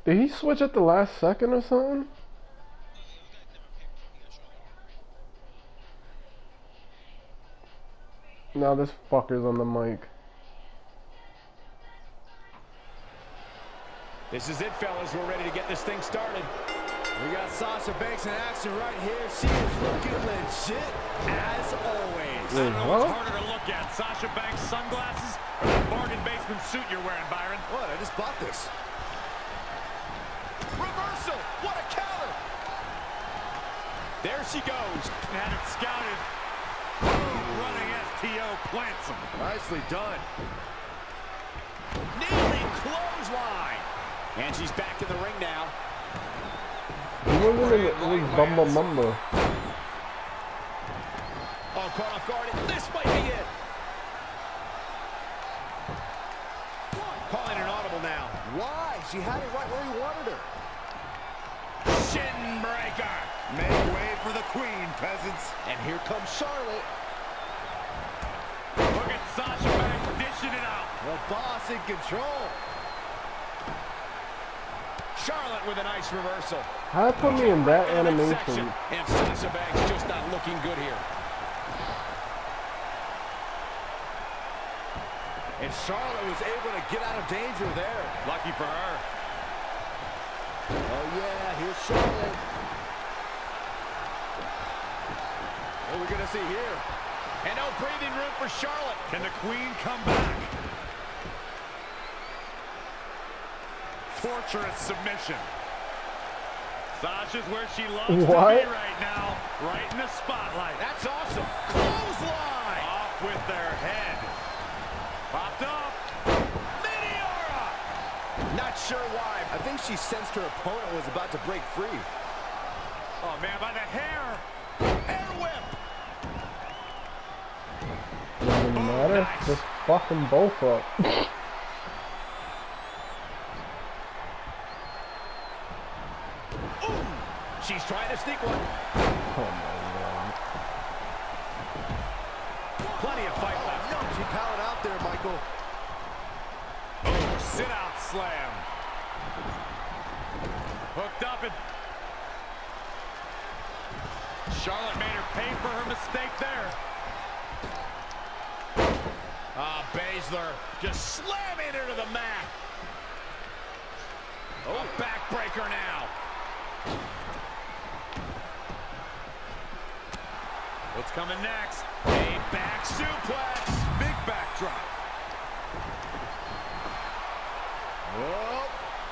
Did he switch at the last second or something? Now this fucker's on the mic. This is it, fellas. We're ready to get this thing started. We got Sasha Banks in action right here. She is looking legit, as always. I don't know what's harder to look at, Sasha Banks' sunglasses or that bargain basement suit you're wearing, Byron. What? I just bought this. Reversal! What a counter! There she goes. Had it scouted. Boom, running STO plants him. Nicely done. Kneeling clothesline. And she's back in the ring now. He wasn't in it was Bumble Mumble. Oh, caught off guard. This might be it. Calling an audible now. Why? She had it right where he wanted her. Shin breaker. Make way for the queen, peasants. And here comes Charlotte. Look at Sasha Banks dishing it out. The boss in control. Charlotte with a nice reversal. How put me in that animation? And Sasha Banks just not looking good here. And Charlotte was able to get out of danger there. Lucky for her. Oh yeah, here's Charlotte. What are we gonna see here? And no breathing room for Charlotte. Can the queen come back? Torturous submission. Sasha's where she loves to be right now. Right in the spotlight. That's awesome. Clothesline. Off with their head. Popped up. Meteora. Not sure why. I think she sensed her opponent was about to break free. Oh, man, by the hair. Hair whip. Doesn't matter. Nice. Just fuck them both up. Ooh, she's trying to sneak one. Oh my god. Plenty of fight left. No, she powered out there, Michael. Oh, sit out slam. Hooked up and Charlotte made her pay for her mistake there. Baszler just slamming her to the mat. Oh, a backbreaker now. What's coming next? A back suplex. Big backdrop. Whoa.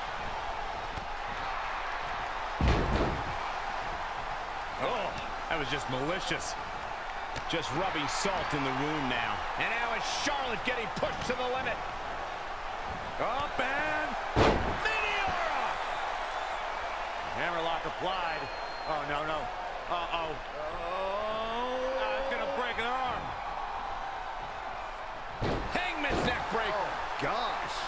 Oh, that was just malicious. Just rubbing salt in the wound now. And now it's Charlotte getting pushed to the limit. Up and Meteora! Hammerlock applied. Oh, no, no. Uh-oh. Oh, it's going to break an arm. Hangman's neck breaker. Oh, gosh.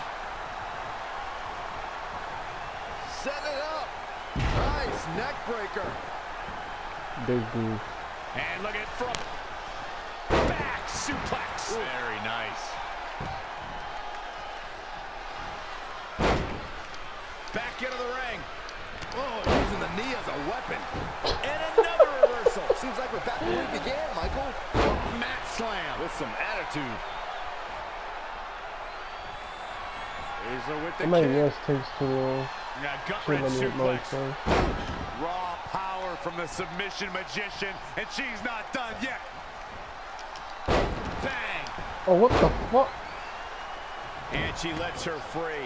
Set it up. Nice neck breaker. Big dude. And look at from back suplex. Very nice. Back into the ring. Oh, using the knee as a weapon. And another reversal. Seems like we're back where we began, Michael. Mat slam. With some attitude. Baszler with the I mean, kick. yes, takes too long. Gut Too wrench many suplex. emotions. Raw power from the submission magician, and she's not done yet. Bang! Oh, what the fuck? And she lets her free.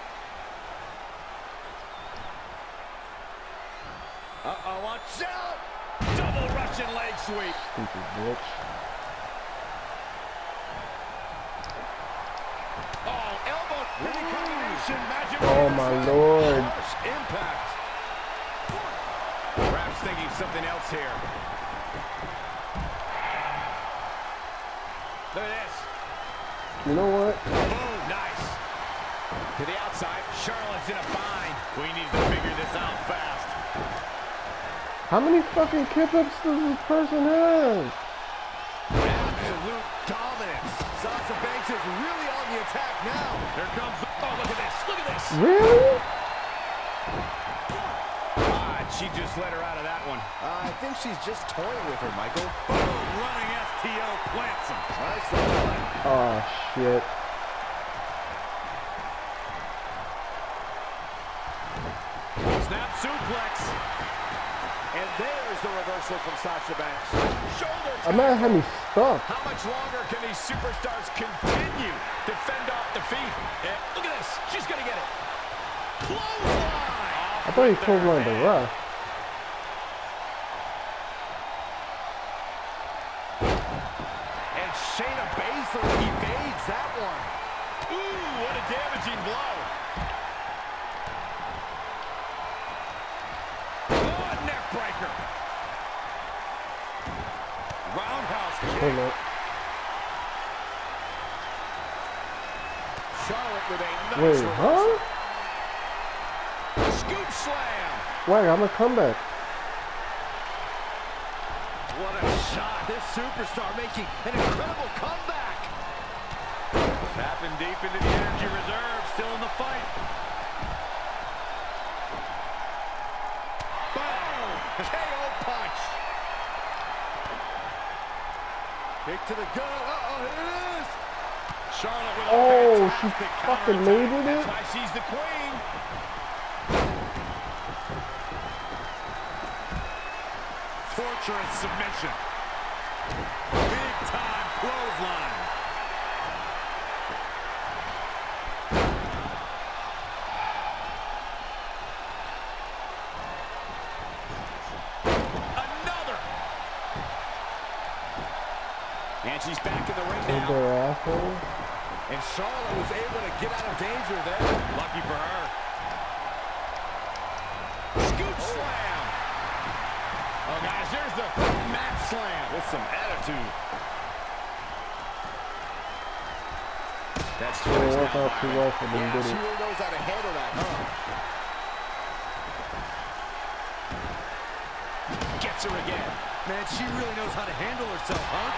Uh-oh, watch out! Double Russian leg sweep. Stupid bitch. Oh, elbow, pretty combination, magic. Oh my lord. Harsh impact. Perhaps thinking something else here. Look at this. You know what? Boom, nice. To the outside, Charlotte's in a bind. Queen needs to figure this out fast. How many fucking kip-ups does this person have? Absolute dominance. Sasha Banks is really on the attack now. Here comes the... Oh, look at this. Look at this. Really? she just let her out of that one. I think she's just toying with her, Michael. Boom, running FTO plants him. Nice one. Oh, shit. Snap suplex. And there's the reversal from Sasha Banks. Shoulder I'm not having stuck. How much longer can these superstars continue to fend off defeat? And look at this. She's going to get it. Clothesline. I thought he clotheslined the ref. And Shayna Baszler evades that one. Ooh, what a damaging blow. Oh, neck breaker. Roundhouse kick. Hold up. Charlotte with a nice Wait, reversal. huh? Scoop slam. Wait, I'm a comeback. What a shot. This superstar making an incredible comeback. Tapping deep into the energy reserve. Still in the fight. Boom. KO punch. Kick to the gut. Uh-oh, here it is. Charlotte with a Oh, she fantastic fucking counterattack. labeled That's it? why she's the queen. Torturous submission. Big time clothesline. Another. And she's back in the ring Is now. there asshole? And Charlotte was able to get out of danger there. Lucky for her. Scoop slam. Oh, guys, there's the mat slam with some attitude. That's Didn't twice work now, out too well for them, Yeah, did she it? really knows how to handle that, huh? Gets her again. Man, she really knows how to handle herself, huh?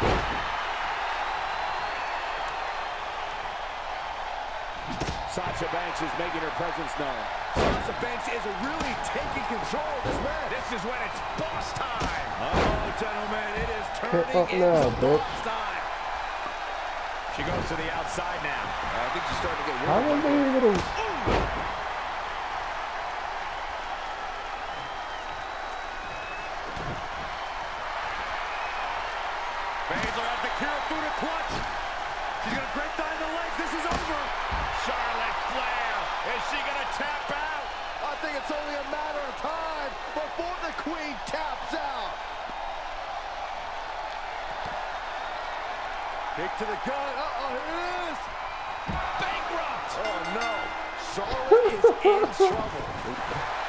Sasha Banks is making her presence known. Sasha Banks is really taking control of this match. This is when it's boss time. Oh, gentlemen, it is turning up into now, bitch. boss time. She goes to the outside now. I think she's starting to get How worried. was they able to... Baszler has the Kirifuda clutch. She's going to break down the legs. This is over. Charlotte Flair. Is she going to tap out? I think it's only a matter of time before the Queen taps out. Kick to the gut. Uh-oh, here it is. Bankrupt. Oh, no. Charlotte is in trouble.